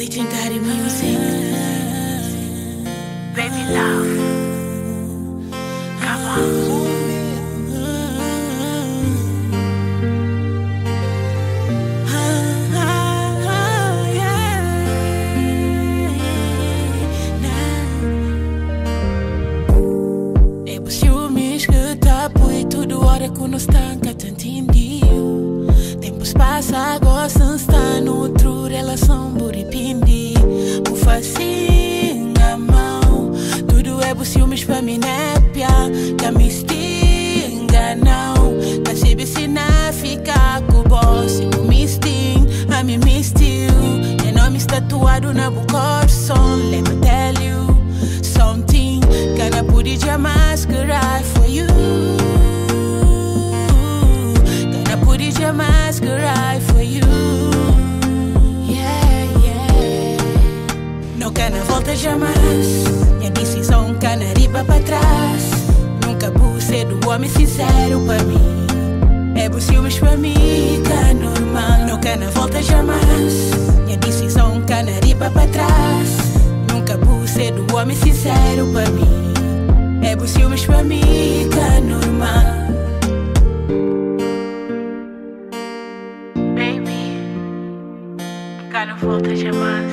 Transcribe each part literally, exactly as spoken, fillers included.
Legendary music. Baby love. Come on. Que não estanca, te entendiu. Tempos passa, gosta está noutra relação, buripindi. O facinho a mão, tudo é por ciúmes pra mim, népia. Que me stinga, não. Que se vicina fica com o boss. O me sting, a mim me still. E nome tatuado na coração. Let me tell you something. Que não pude jamais curar for you. Jamais cry for you. Yeah, yeah. Não quero volta jamais. Minha decisão cana riba pra trás. Nunca vou ser do homem sincero pra mim. É por ciúmes pra mim, que é normal. Não quero volta jamais. Minha decisão cana riba pra trás. Nunca vou ser do homem sincero pra mim. É por ciúmes pra mim, que é normal. Não volta jamais.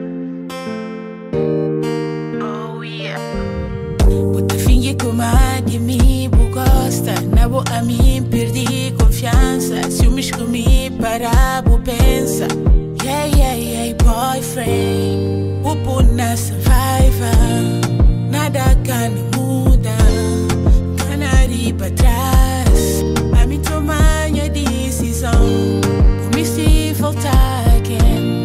Oh yeah. Puta finge que uma de mim gosta. Na boa a mim perdi confiança. Ciúmes que me para vou pensa. Yeah, yeah, yeah, boyfriend. O puna survivor. Nada cana muda. Cana ir pra trás. A mim tomar minha decisão. Por me se voltar again.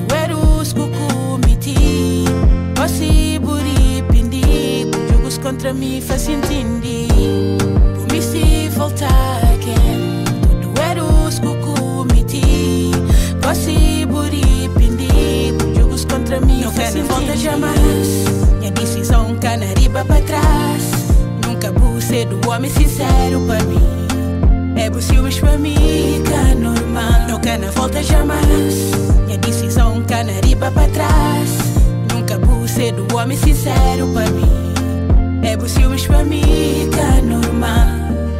Contra mim faz entender. Por me se voltar again. Tudo era os que cometi. Posse buri pendi. Jogos contra mim não faz volta jamais. Minha decisão cana riba pra trás. Nunca vou ser do homem sincero pra mim. É por ciúmes pra mim, que é normal. Não cana volta jamais. Minha decisão cana riba pra trás. Nunca vou ser do homem sincero pra mim. É por ciúmes pra mim, que é normal.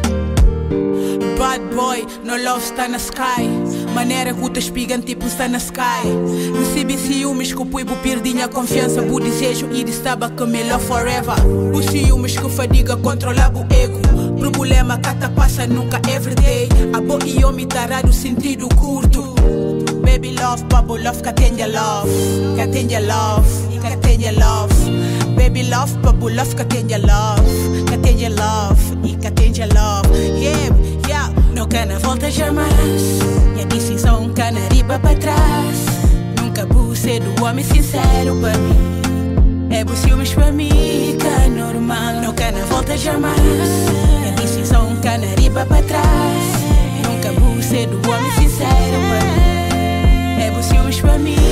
Bad boy, no love está na sky. Maneira que o te espigan tipo está na sky. Recebi ciúmes que o puibo perdi a confiança. O desejo e estava que me love forever. Os ciúmes que fadiga controla o ego. Problema que te passa nunca everyday. A boa e homem tarado sentido curto. Baby love, bubble love, que tenha love. Que tenha love, que tenha love. Baby love, bubble love, que tenha love. Que tenha love, e que tenha love. Yeah, yeah. Não cana volta jamais. Minha decisão cana riba pra trás. Nunca vou ser do homem sincero pra mim. É por ciúmes pra mim, que é normal. Não cana volta jamais. Minha decisão cana riba pra trás. Nunca vou ser do homem sincero pra mim. É por ciúmes pra mim.